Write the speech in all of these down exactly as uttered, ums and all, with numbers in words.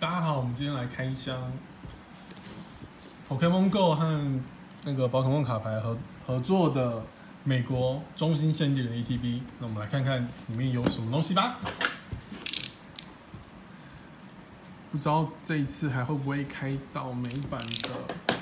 大家好，我们今天来开箱 Pokémon Go 和那个宝可梦卡牌合合作的美国中心限定的 E T B。那我们来看看里面有什么东西吧。不知道这一次还会不会开到美版的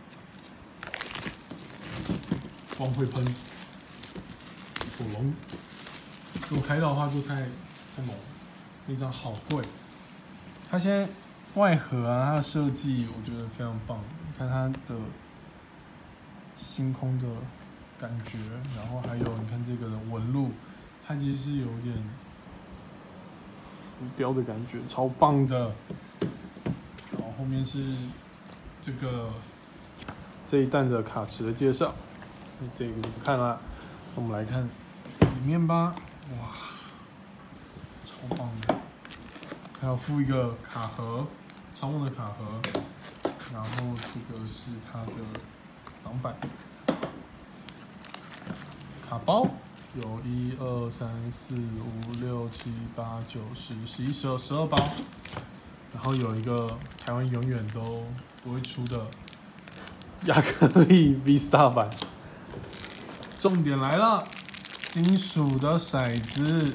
光会喷火龙。如果开到的话就太太猛了，那张好贵。它现在外盒啊，它的设计我觉得非常棒。你看它的星空的感觉，然后还有你看这个的纹路，它其实是有点浮雕的感觉，超棒的。然后后面是这个这一弹的卡池的介绍，这个就不看了。我们来看里面吧，哇，超棒的！还有附一个卡盒，超梦的卡盒，然后这个是它的挡板，卡包有一二三四五六七八九十十一十二十二包，然后有一个台湾永远都不会出的亚克力 V Star 版。重点来了，金属的骰子。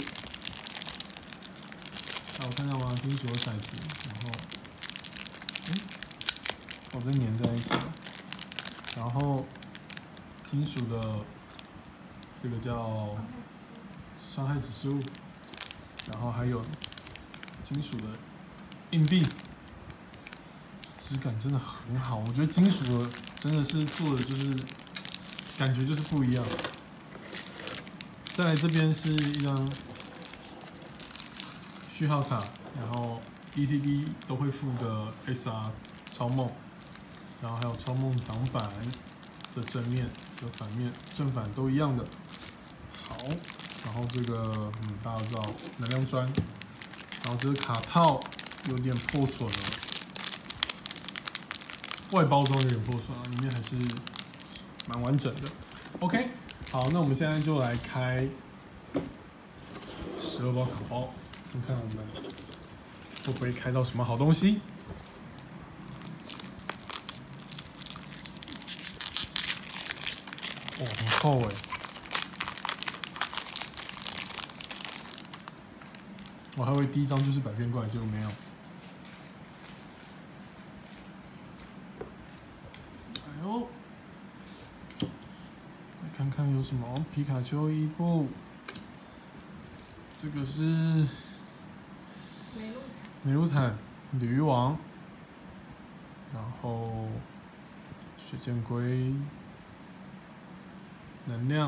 好，我看到吗？金属的骰子，然后，嗯，哦，这粘在一起了。然后，金属的这个叫伤害指数，然后还有金属的硬币，质感真的很好。我觉得金属的真的是做的就是感觉就是不一样。再来这边是一张序号卡，然后 E T B 都会附的 S R 超梦，然后还有超梦挡板的正面和反面，正反都一样的。好，然后这个嗯大家都知道能量砖，然后这个卡套有点破损了，外包装有点破损了，里面还是蛮完整的。OK， 好，那我们现在就来开十二包卡包。看看我们会不会开到什么好东西？哦，很厚哎！我还以为第一张就是百片怪，结果没有。哎呦，来看看有什么皮卡丘伊布，这个是。美露坦、驴王，然后水箭龟、能量，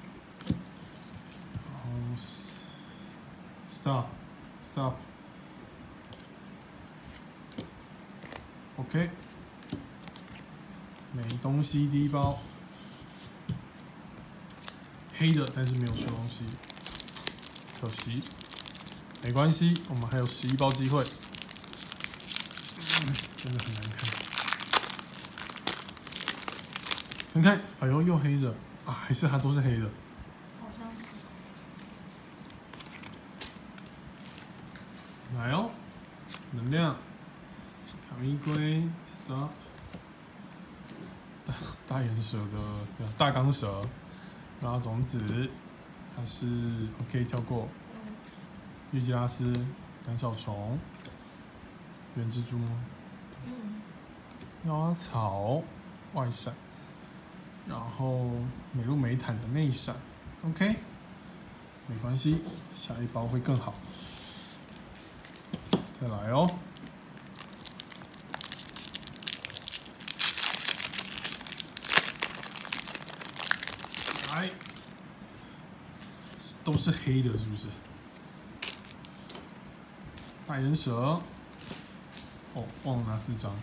然后 stop stop OK， 没东西第一包，黑的但是没有出东西，可惜。没关系，我们还有十一包机会、嗯，真的很难看。看看，哎呦，又黑的啊，还是它都是黑的。 好像是。 来哦，能量，卡咪龟 ，stop， 大大眼蛇的大钢蛇，拉种子，它是 OK 跳过。玉吉拉斯、胆小虫、原蜘蛛吗？ 嗯。 妖草、外闪，然后美露美坦的内闪 ，OK， 没关系，下一包会更好。再来哦，来，都是黑的，是不是？大眼蛇，哦，忘了拿四张。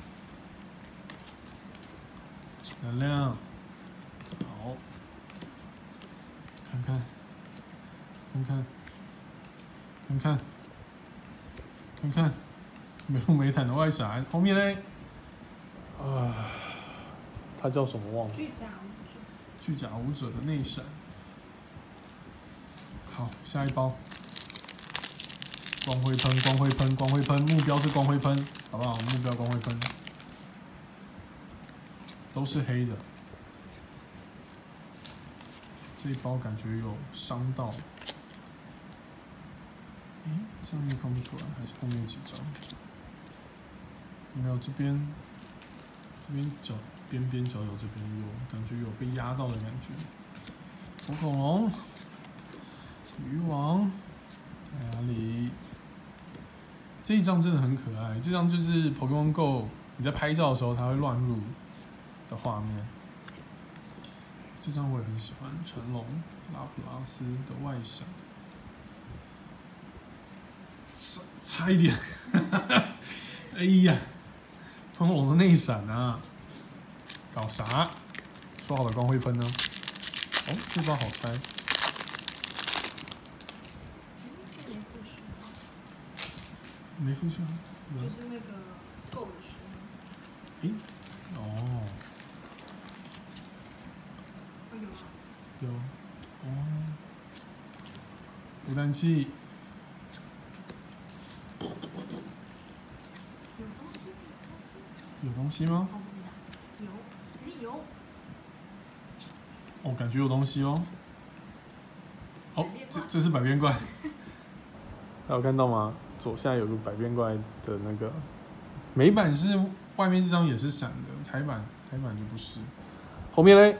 能量，好，看看，看看，看看，看看，美露美坦的外闪，后面嘞，啊，它叫什么忘了？ 巨甲舞者。 巨甲舞者的内闪。好，下一包。 光辉喷，光辉喷，光辉喷，目标是光辉喷，好不好？目标光辉喷，都是黑的。这一包感觉有伤到，诶，这样又看不出来，还是后面几张？没有，这边，这边角边边角角这边有感觉有被压到的感觉。火恐龙，渔网，在哪里？这一张真的很可爱，这张就是 Pokemon Go 你在拍照的时候它会乱入的画面。这张我也很喜欢，成龙、拉普拉斯的外闪，差差一点，哎呀，喷龙的内闪啊，搞啥？说好的光辉喷呢？哦，这包好拆。没附书， 就是那个购的书。 诶，哦。有，哦，孵蛋器， 有东西，东西。 有东西吗？ 我不知道，有，诶有。 哦，感觉有东西哦。哦，这这是百变怪，大家有看到吗？左下有个百变怪的那个，美版是外面这张也是闪的，台版台版就不是。后面嘞？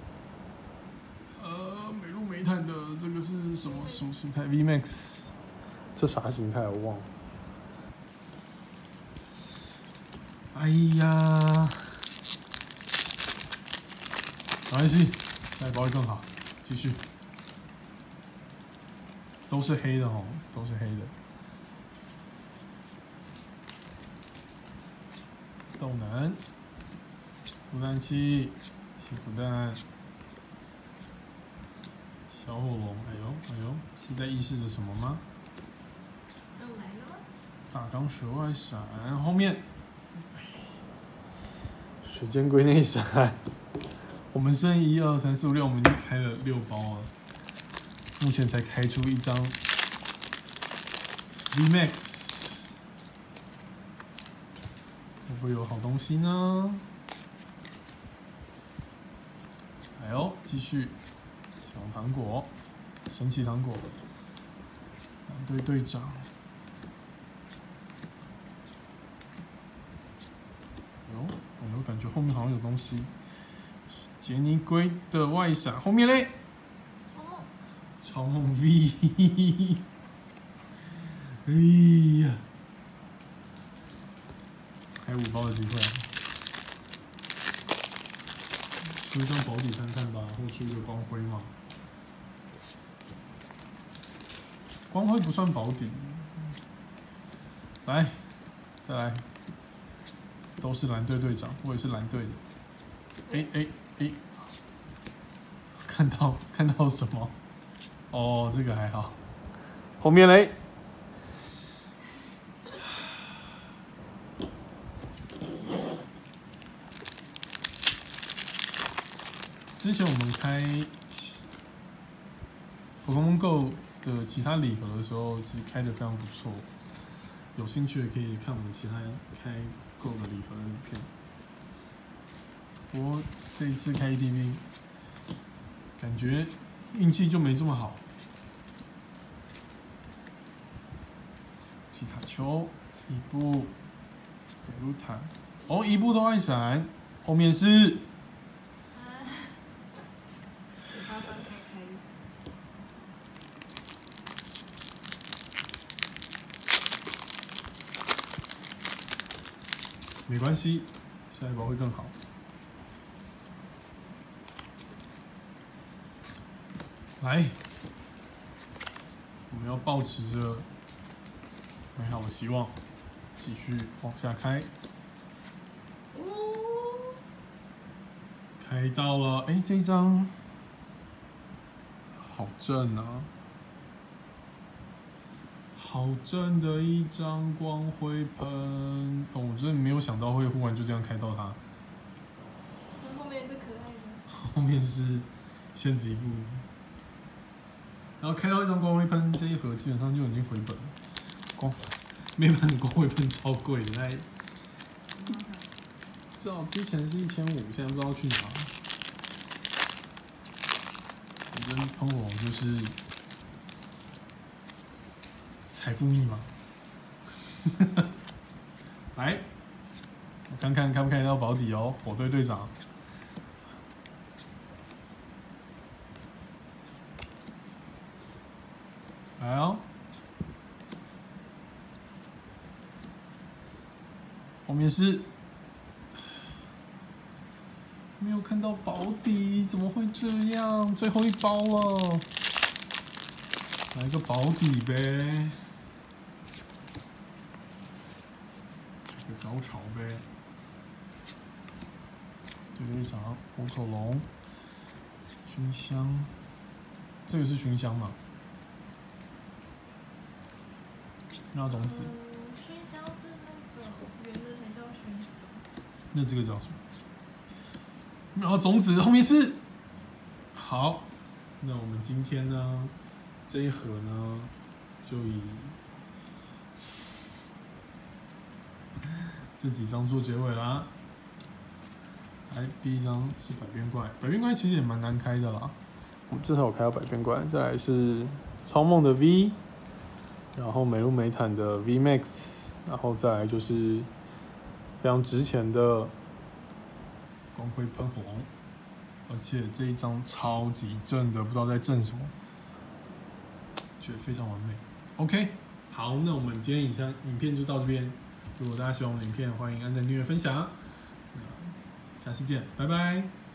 煤炭的这个是什么什么形态 ？V Max， 这啥形态我忘了。哎呀，没关系，下一包会更好，继续。都是黑的哦，都是黑的。豆能，孵蛋器，新孵蛋。小火龙，哎呦哎呦，是在预示着什么吗？ 又来了吗？ 大钢蛇外闪，后面水箭龟内闪。我们剩一二三四五六，我们已经开了六包了，目前才开出一张 V Max， 会不会有好东西呢？哎呦，继续。小糖果，神奇糖果，蓝队队长，哎呦哎呦，感觉后面好像有东西。杰尼龟的外闪，后面嘞？ 超梦， 超梦 V， 哎呀，还有五包的机会啊！出一张保底看看吧，或出一个光辉嘛。光辉不算保底，来，再来，都是蓝队队长，我也是蓝队的。哎哎哎，看到看到什么？哦，这个还好。后面嘞？之前我们开 Pokemon Go 的其他礼盒的时候，其实开的非常不错。有兴趣的可以看我们其他开 Go 的礼盒的影片。不过这一次开 E T B， 感觉运气就没这么好。皮卡丘，伊布，北路坦，哦，伊布的外闪，后面是。没关系，下一包会更好。来，我们要抱持着美好的希望，继续往下开。开到了，哎、欸，这一张好正啊！好正的一张光辉喷哦！我真的没有想到会忽然就这样开到它。 那后面是可爱的。 后面是仙子一步，然后开到一张光辉喷，这一盒基本上就已经回本了。 光面板光尾喷超贵的，那至少之前是一千五，现在不知道去哪。我跟喷火龙就是财富密码。来，我看看看不看得到保底哦，火队队长。来哦，后面是没有看到保底，怎么会这样？最后一包了，来个保底呗，来个高潮呗。队队长，火口龙，熏香，这个是熏香吗？那种子， 嗯，熏香是那个圆的才叫熏香。 那这个叫什么？然后种子后面是好，那我们今天呢这一盒呢就以这几张做结尾啦。来，第一张是百变怪，百变怪其实也蛮难开的啦。我们至少有开到百变怪，再来是超梦的 V。然后美露美坦的 V Max， 然后再来就是非常值钱的光辉喷火龙，而且这一张超级正的，不知道在正什么，觉得非常完美。OK， 好，那我们今天影像影片就到这边。如果大家喜欢我们的影片，欢迎按赞、订阅、分享。下次见，拜拜。